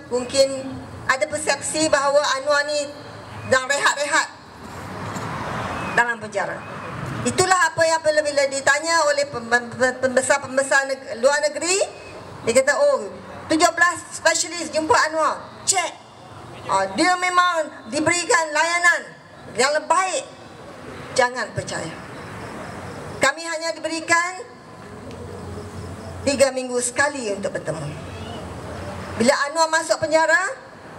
mungkin ada persepsi bahawa Anwar ni sedang rehat-rehat dalam penjara. Itulah apa yang bila ditanya oleh pembesar-pembesar luar negeri, dia kata, oh, 17 spesialis jumpa Anwar, cek, dia memang diberikan layanan yang lebih baik. Jangan percaya. Kami hanya diberikan 3 minggu sekali untuk bertemu. Bila Anwar masuk penjara,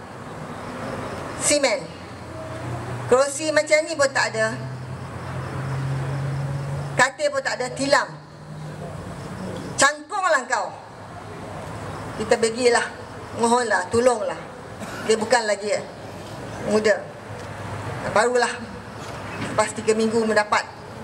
simen, kerusi macam ni pun tak ada, katil pun tak ada, tilam. Cangkunglah kau. Kita bagilah, mohonlah, tolonglah. Dia bukan lagi muda. Barulah lepas 3 minggu mendapat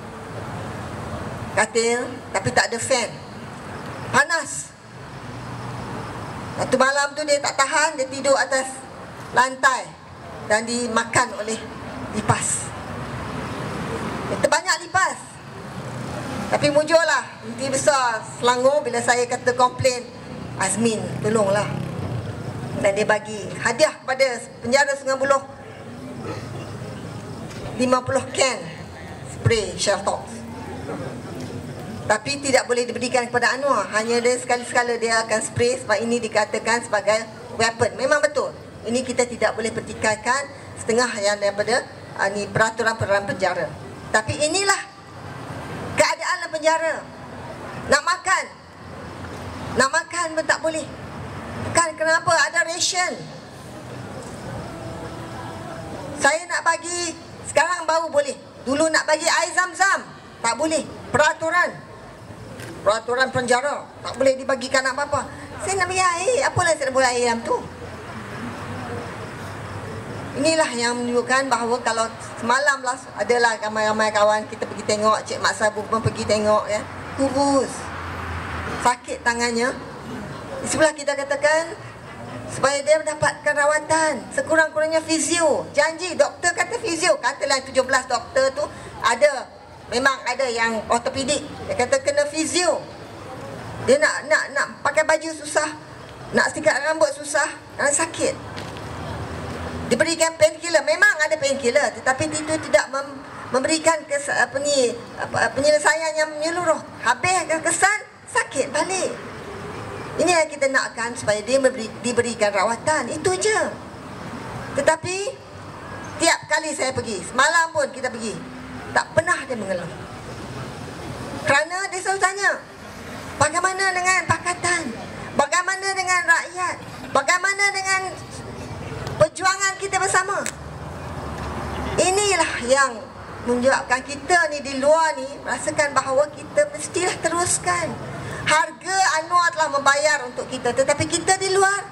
katil, tapi tak ada fan. Panas. Satu malam tu dia tak tahan, dia tidur atas lantai dan dimakan oleh lipas. Terbanyak lipas. Tapi mujurlah inti besar Selangor bila saya kata komplain, Azmin, tolonglah. Dan dia bagi hadiah kepada penjara Sungai Buloh 50 can spray Sheltox. Tapi tidak boleh diberikan kepada Anwar. Hanya dia sekali-sekala dia akan spray, sebab ini dikatakan sebagai weapon. Memang betul. Ini kita tidak boleh pertikaikan setengah yang daripada ni peraturan-peraturan penjara. Tapi inilah keadaan dalam penjara. Nak makan pun tak boleh. Bukan kenapa ada ration. Saya nak bagi, sekarang baru boleh. Dulu nak bagi air zam-zam, tak boleh. Peraturan penjara, tak boleh dibagikan apa-apa. Saya nak bagi air, apalah saya nak buat air dalam tu. Inilah yang menunjukkan bahawa kalau semalam lah adalah ramai-ramai kawan kita pergi tengok, Cik Mak Sabu pun pergi tengok, ya, kurus, sakit tangannya. Di sebelah kita katakan supaya dia mendapatkan rawatan, sekurang-kurangnya fizio. Janji doktor kata fizio, katalah 17 doktor tu ada, memang ada yang ortopedik, dia kata kena fizio. Dia nak pakai baju susah, nak sikat rambut susah kerana sakit. Diberikan painkiller, memang ada painkiller, tetapi itu tidak memberikan penyelesaian yang menyeluruh. Habis kesan, sakit balik. Ini yang kita nakkan, supaya dia diberikan rawatan, itu je. Tetapi tiap kali saya pergi, semalam pun kita pergi, tak pernah dia mengeluh. Kerana dia selalu tanya, bagaimana dengan pakatan? Bagaimana dengan rakyat? Bagaimana dengan perjuangan kita bersama? Inilah yang menyebabkan kita ni di luar ni rasakan bahawa kita mestilah teruskan. Harga Anwar telah membayar untuk kita, tetapi kita di luar,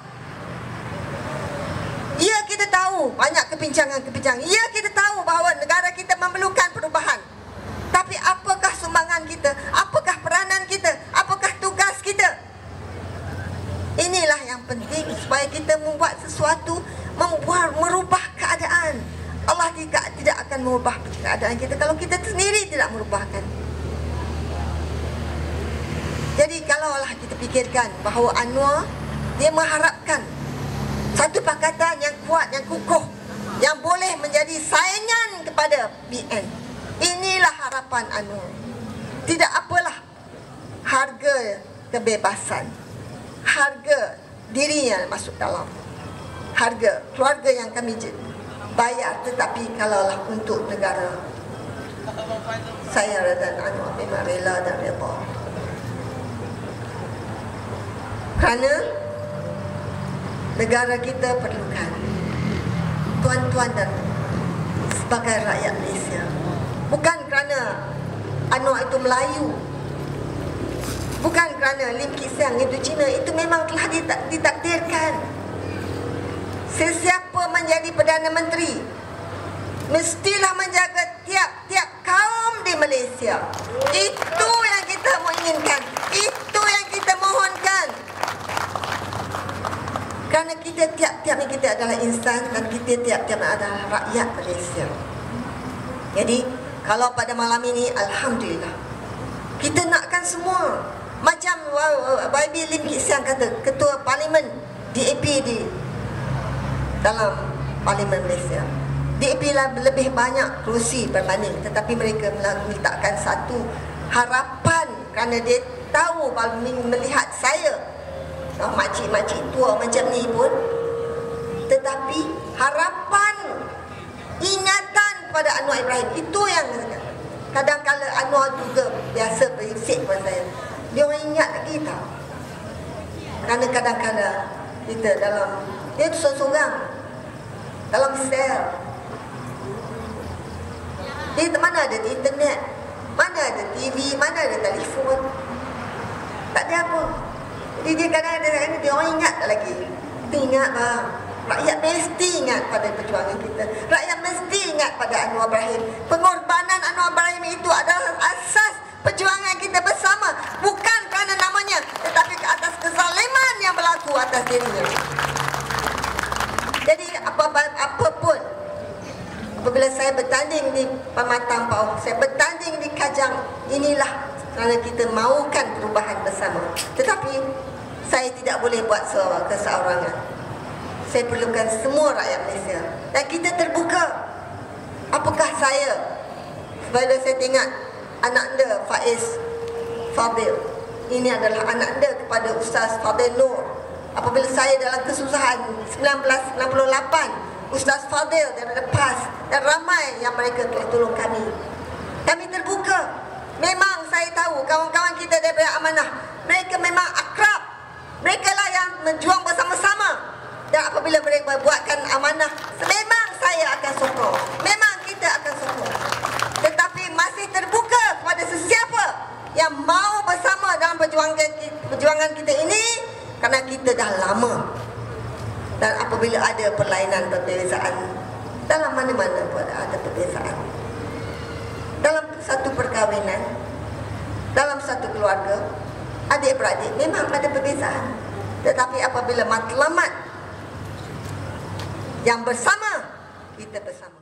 ya, kita tahu banyak kepincangan-kepincangan. Ya, kita tahu bahawa negara kita memerlukan perubahan. Tapi apakah sumbangan kita? Apakah peranan kita? Apakah tugas kita? Inilah yang penting, supaya kita membuat sesuatu, merubah keadaan. Allah tidak akan merubah keadaan kita kalau kita sendiri tidak merubahkan. Jadi kalaulah kita fikirkan bahawa Anwar, dia mengharapkan satu pakatan yang kuat, yang kukuh, yang boleh menjadi saingan kepada BN. Inilah harapan Anwar. Tidak apalah harga kebebasan, harga dirinya masuk dalam, harga keluarga yang kami bayar, tetapi kalaulah untuk negara, saya dan Anwar memang rela dan reda. Kerana negara kita perlukan tuan-tuan dan sebagai rakyat Malaysia. Bukan kerana Anwar itu Melayu, bukan kerana Lim Kit Siang itu Cina. Itu memang telah ditakdirkan. Sesiapa menjadi Perdana Menteri mestilah menjaga tiap-tiap kaum di Malaysia. Itu yang kita menginginkan, itu yang kita mohonkan. Kerana kita tiap-tiap kita adalah insan, dan kita tiap-tiap adalah rakyat Malaysia. Jadi kalau pada malam ini, alhamdulillah, kita nakkan semua. Macam YB Lim Kit Siang kata, Ketua Parlimen DAP di dalam Parlimen Malaysia. Bila lebih banyak kerusi berbanding, tetapi mereka meletakkan satu harapan kerana dia tahu melihat saya, makcik-makcik tua macam ni pun, tetapi harapan, ingatan pada Anwar Ibrahim itu yang kadang-kala Anwar juga biasa berisik kepada saya. Dia orang ingat lagi tau. Kerana kadang-kadang kita dalam, dia tu seorang-seorang dalam sel. Dia mana ada internet, mana ada TV, mana ada telefon, tak ada apa. Jadi dia kadang-kadang dia orang ingat tak lagi. Kita ingat bang, rakyat mesti ingat pada perjuangan kita. Rakyat mesti ingat pada Anwar Ibrahim. Pengorbanan Anwar Ibrahim itu adalah asas perjuangan kita bersama. Bukan kerana namanya, tetapi ke atas kezaliman yang berlaku atas dirinya. Jadi apapun, apabila saya bertanding di Pematang Pau, saya bertanding di Kajang, inilah kerana kita mahukan perubahan bersama. Tetapi saya tidak boleh buat keseorangan. Saya perlukan semua rakyat Malaysia. Dan kita terbuka. Apakah saya, sebab saya tengok anak anda Faiz Fadil, ini adalah anak anda kepada Ustaz Fadil Nur. Apabila saya dalam kesusahan 1998, Ustaz Fadil daripada PAS dan ramai yang mereka telah tolong kami. Kami terbuka. Memang saya tahu kawan-kawan kita daripada amanah, mereka memang akrab. Mereka lah yang menjuang bersama-sama. Dan apabila mereka buatkan amanah, memang saya akan sokong. Memang kita akan sokong. Tetapi masih terbuka kepada sesiapa yang mau bersama dalam perjuangan kita ini, kerana kita dah lama. Dan apabila ada perlainan perbezaan, dalam mana-mana pun ada perbezaan. Dalam satu perkahwinan, dalam satu keluarga, adik-beradik memang ada perbezaan. Tetapi apabila matlamat yang bersama, kita bersama.